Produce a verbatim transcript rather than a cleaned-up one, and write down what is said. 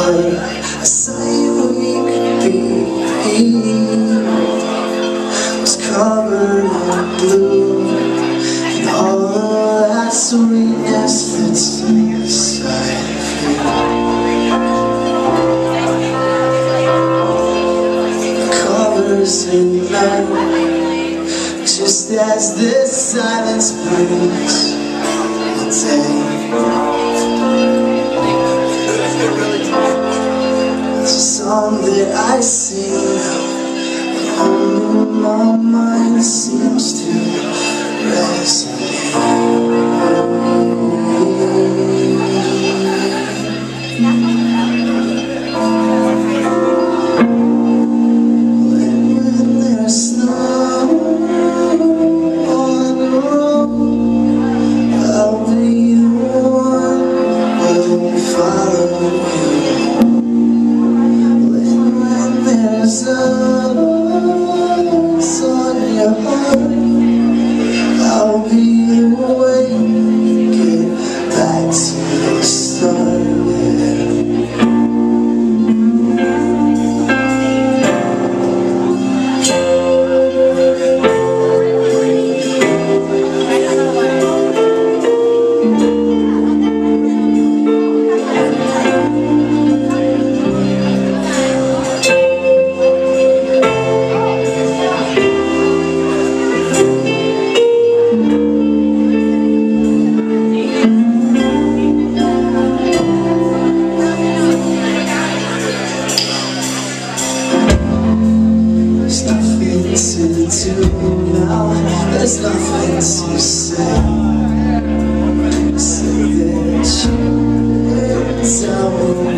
I saw you we could be was covered in blue, and all of that sweetness that's inside of you covers in night, just as this silence brings the day. It's a song that I sing when only my mind seems to resonate. When there's snow on the road, I'll be the one who will follow you. There's a loss on your heart, I'll be the way to get back to the start. To now, there's nothing to say. Say that you tell me